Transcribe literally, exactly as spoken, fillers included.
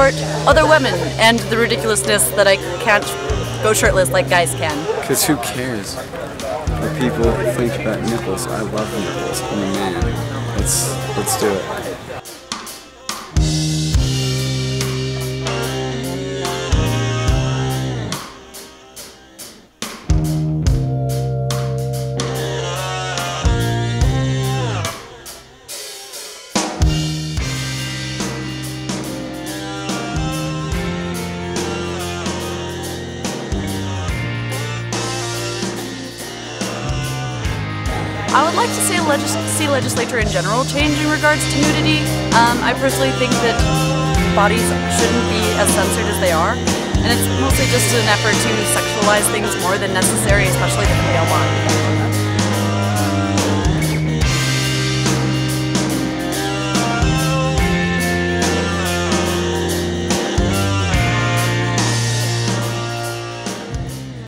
support other women and the ridiculousness that I can't go shirtless like guys can. Because who cares what people think about nipples? I love nipples. I'm a man. Let's, let's do it. I would like to see, a legis see legislature in general change in regards to nudity. Um, I personally think that bodies shouldn't be as censored as they are, and it's mostly just an effort to sexualize things more than necessary, especially the female body.